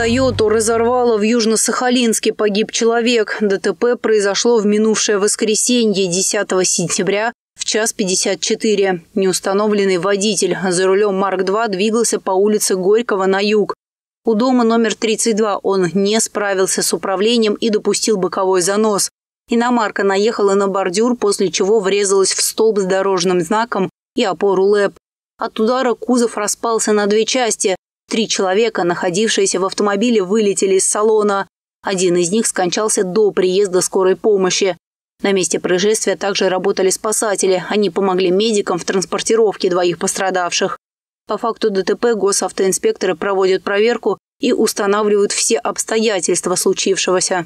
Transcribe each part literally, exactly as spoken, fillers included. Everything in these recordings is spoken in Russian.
«Тойоту» разорвало в Южно-Сахалинске. Погиб человек. ДТП произошло в минувшее воскресенье, десятого сентября, в час пятьдесят четыре. Неустановленный водитель за рулем Марк два двигался по улице Горького на юг. У дома номер тридцать два он не справился с управлением и допустил боковой занос. Иномарка наехала на бордюр, после чего врезалась в столб с дорожным знаком и опору ЛЭП. От удара кузов распался на две части. Три человека, находившиеся в автомобиле, вылетели из салона. Один из них скончался до приезда скорой помощи. На месте происшествия также работали спасатели. Они помогли медикам в транспортировке двоих пострадавших. По факту ДТП госавтоинспекторы проводят проверку и устанавливают все обстоятельства случившегося.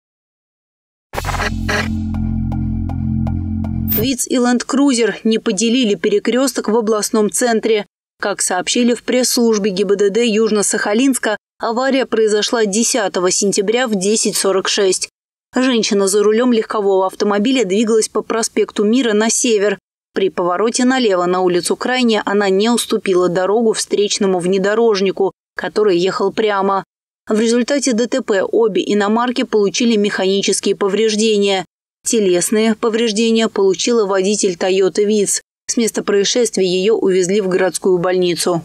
ВИЦ и ленд-крузер не поделили перекресток в областном центре. Как сообщили в пресс-службе ГИБДД Южно-Сахалинска, авария произошла десятого сентября в десять сорок шесть. Женщина за рулем легкового автомобиля двигалась по проспекту Мира на север. При повороте налево на улицу Крайняя она не уступила дорогу встречному внедорожнику, который ехал прямо. В результате ДТП обе иномарки получили механические повреждения. Телесные повреждения получила водитель «Тойоты» ВИЦ. С места происшествия ее увезли в городскую больницу.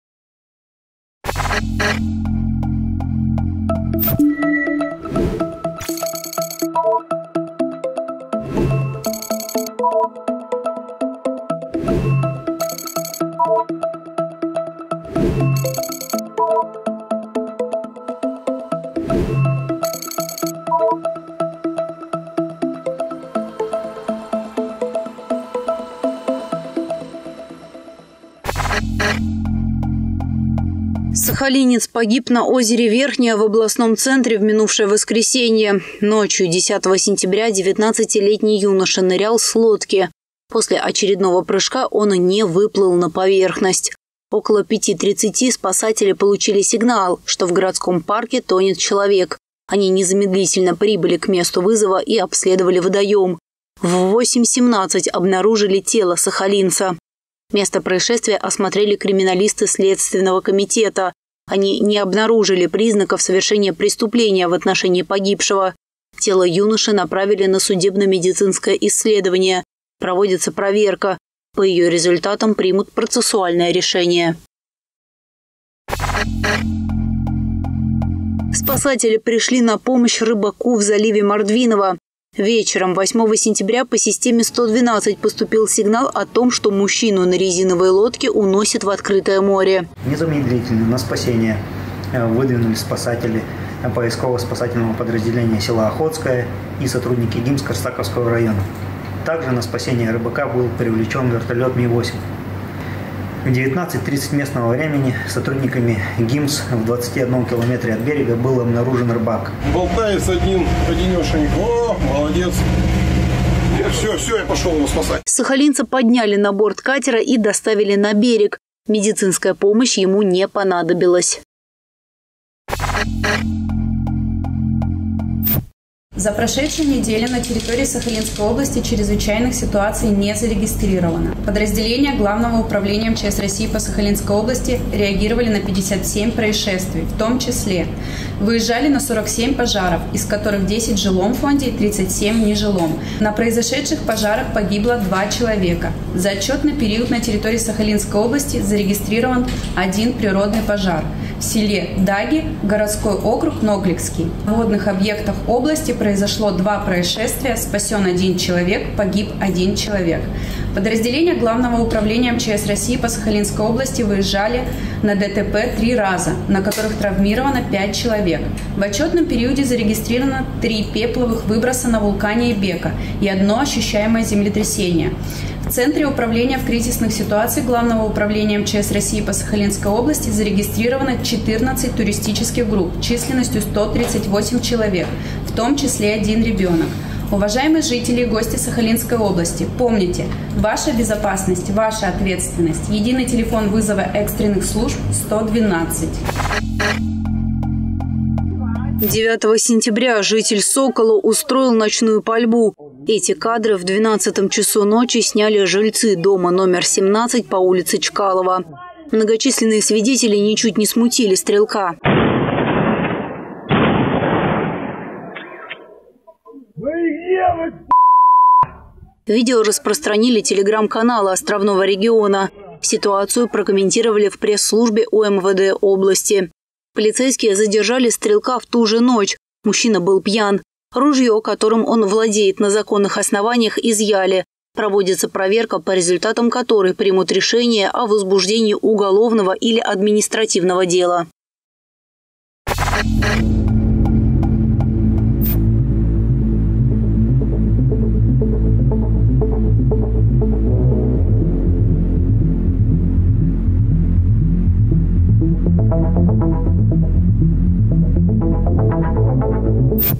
Сахалинец погиб на озере Верхнее в областном центре в минувшее воскресенье. Ночью десятого сентября девятнадцатилетний юноша нырял с лодки. После очередного прыжка он не выплыл на поверхность. Около пяти тридцати спасатели получили сигнал, что в городском парке тонет человек. Они незамедлительно прибыли к месту вызова и обследовали водоем. В восемь семнадцать обнаружили тело сахалинца. Место происшествия осмотрели криминалисты Следственного комитета. Они не обнаружили признаков совершения преступления в отношении погибшего. Тело юноши направили на судебно-медицинское исследование. Проводится проверка. По ее результатам примут процессуальное решение. Спасатели пришли на помощь рыбаку в заливе Мордвинова. Вечером восьмого сентября по системе сто двенадцать поступил сигнал о том, что мужчину на резиновой лодке уносит в открытое море. Незамедлительно на спасение выдвинули спасатели поисково-спасательного подразделения села Охотское и сотрудники ГИМС Корсаковского района. Также на спасение рыбака был привлечен вертолет Ми восемь. В девятнадцать тридцать местного времени сотрудниками ГИМС в двадцати одном километре от берега был обнаружен рыбак. Болтается один одинешенек. О, молодец. Все, все, я пошел его спасать. Сахалинца подняли на борт катера и доставили на берег. Медицинская помощь ему не понадобилась. За прошедшую неделю на территории Сахалинской области чрезвычайных ситуаций не зарегистрировано. Подразделения Главного управления МЧС России по Сахалинской области реагировали на пятьдесят семь происшествий, в том числе выезжали на сорок семь пожаров, из которых десять в жилом фонде и тридцать семь в нежилом. На произошедших пожарах погибло два человека. За отчетный период на территории Сахалинской области зарегистрирован один природный пожар в селе Даги, городской округ Ногликский. В водных объектах области произошло два происшествия, спасен один человек, погиб один человек. Подразделения Главного управления МЧС России по Сахалинской области выезжали на ДТП три раза, на которых травмировано пять человек. В отчетном периоде зарегистрировано три пепловых выброса на вулкане Эбека и одно ощущаемое землетрясение. В Центре управления в кризисных ситуациях Главного управления МЧС России по Сахалинской области зарегистрировано четырнадцать туристических групп численностью сто тридцать восемь человек, в том числе один ребенок. Уважаемые жители и гости Сахалинской области, помните, ваша безопасность, ваша ответственность. Единый телефон вызова экстренных служб сто двенадцать. девятого сентября житель Сокола устроил ночную пальбу. Эти кадры в двенадцатом часу ночи сняли жильцы дома номер семнадцать по улице Чкалова. Многочисленные свидетели ничуть не смутили стрелка. Видео распространили телеграм-каналы Островного региона. Ситуацию прокомментировали в пресс-службе У Эм Вэ Дэ области. Полицейские задержали стрелка в ту же ночь. Мужчина был пьян. Ружье, которым он владеет на законных основаниях, изъяли. Проводится проверка, по результатам которой примут решение о возбуждении уголовного или административного дела.